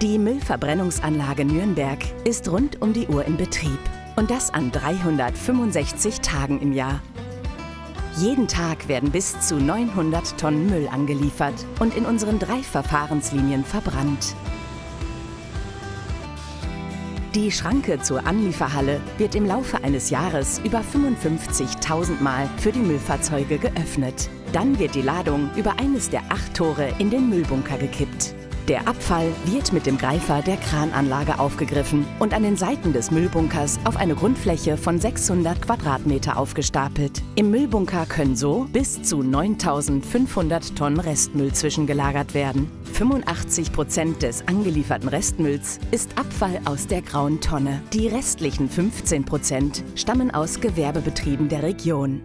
Die Müllverbrennungsanlage Nürnberg ist rund um die Uhr in Betrieb. Und das an 365 Tagen im Jahr. Jeden Tag werden bis zu 900 Tonnen Müll angeliefert und in unseren 3 Verfahrenslinien verbrannt. Die Schranke zur Anlieferhalle wird im Laufe eines Jahres über 55.000 Mal für die Müllfahrzeuge geöffnet. Dann wird die Ladung über eines der 8 Tore in den Müllbunker gekippt. Der Abfall wird mit dem Greifer der Krananlage aufgegriffen und an den Seiten des Müllbunkers auf eine Grundfläche von 600 Quadratmeter aufgestapelt. Im Müllbunker können so bis zu 9.500 Tonnen Restmüll zwischengelagert werden. 85% des angelieferten Restmülls ist Abfall aus der Grauen Tonne. Die restlichen 15% stammen aus Gewerbebetrieben der Region.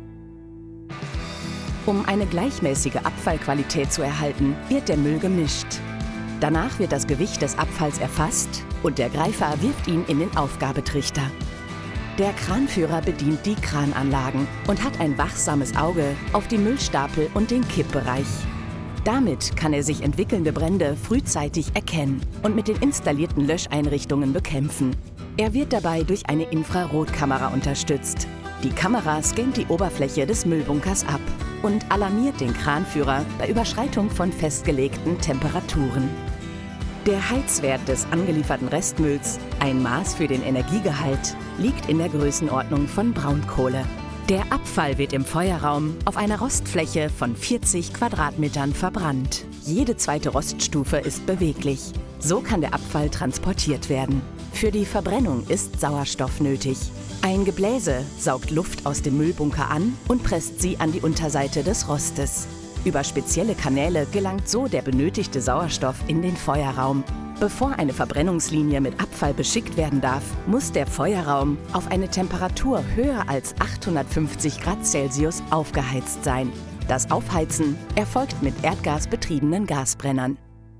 Um eine gleichmäßige Abfallqualität zu erhalten, wird der Müll gemischt. Danach wird das Gewicht des Abfalls erfasst und der Greifer wirft ihn in den Aufgabetrichter. Der Kranführer bedient die Krananlagen und hat ein wachsames Auge auf die Müllstapel und den Kippbereich. Damit kann er sich entwickelnde Brände frühzeitig erkennen und mit den installierten Löscheinrichtungen bekämpfen. Er wird dabei durch eine Infrarotkamera unterstützt. Die Kamera scannt die Oberfläche des Müllbunkers ab und alarmiert den Kranführer bei Überschreitung von festgelegten Temperaturen. Der Heizwert des angelieferten Restmülls, ein Maß für den Energiegehalt, liegt in der Größenordnung von Braunkohle. Der Abfall wird im Feuerraum auf einer Rostfläche von 40 Quadratmetern verbrannt. Jede zweite Roststufe ist beweglich. So kann der Abfall transportiert werden. Für die Verbrennung ist Sauerstoff nötig. Ein Gebläse saugt Luft aus dem Müllbunker an und presst sie an die Unterseite des Rostes. Über spezielle Kanäle gelangt so der benötigte Sauerstoff in den Feuerraum. Bevor eine Verbrennungslinie mit Abfall beschickt werden darf, muss der Feuerraum auf eine Temperatur höher als 850 Grad Celsius aufgeheizt sein. Das Aufheizen erfolgt mit erdgasbetriebenen Gasbrennern.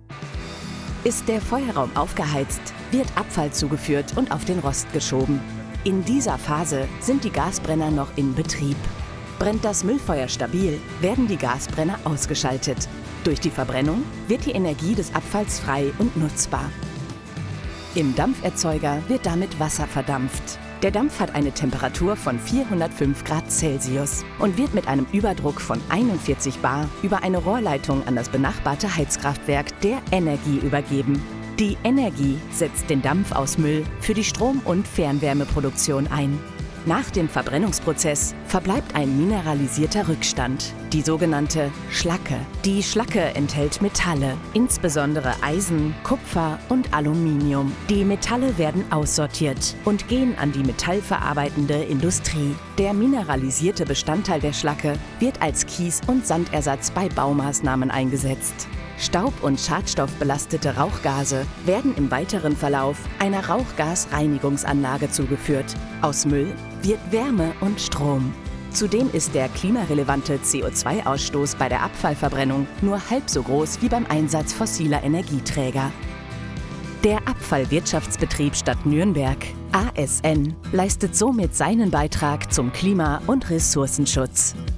Ist der Feuerraum aufgeheizt, wird Abfall zugeführt und auf den Rost geschoben. In dieser Phase sind die Gasbrenner noch in Betrieb. Brennt das Müllfeuer stabil, werden die Gasbrenner ausgeschaltet. Durch die Verbrennung wird die Energie des Abfalls frei und nutzbar. Im Dampferzeuger wird damit Wasser verdampft. Der Dampf hat eine Temperatur von 405 Grad Celsius und wird mit einem Überdruck von 41 bar über eine Rohrleitung an das benachbarte Heizkraftwerk der Energie übergeben. Die Energie setzt den Dampf aus Müll für die Strom- und Fernwärmeproduktion ein. Nach dem Verbrennungsprozess verbleibt ein mineralisierter Rückstand, die sogenannte Schlacke. Die Schlacke enthält Metalle, insbesondere Eisen, Kupfer und Aluminium. Die Metalle werden aussortiert und gehen an die metallverarbeitende Industrie. Der mineralisierte Bestandteil der Schlacke wird als Kies- und Sandersatz bei Baumaßnahmen eingesetzt. Staub- und schadstoffbelastete Rauchgase werden im weiteren Verlauf einer Rauchgasreinigungsanlage zugeführt. Aus Müll wird Wärme und Strom. Zudem ist der klimarelevante CO2-Ausstoß bei der Abfallverbrennung nur halb so groß wie beim Einsatz fossiler Energieträger. Der Abfallwirtschaftsbetrieb Stadt Nürnberg, ASN, leistet somit seinen Beitrag zum Klima- und Ressourcenschutz.